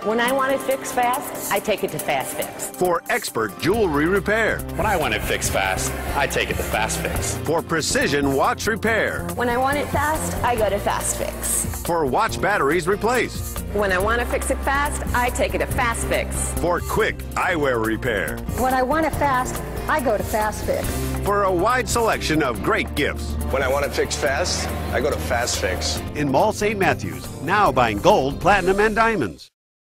When I want it fixed fast, I take it to Fast Fix. For expert jewelry repair. When I want it fixed fast, I take it to Fast Fix. For precision watch repair. When I want it fast, I go to Fast Fix. For watch batteries replaced. When I want to fix it fast, I take it to Fast Fix. For quick eyewear repair. When I want it fast, I go to Fast Fix. For a wide selection of great gifts. When I want it fixed fast, I go to Fast Fix. In Mall St. Matthews, now buying gold, platinum, and diamonds.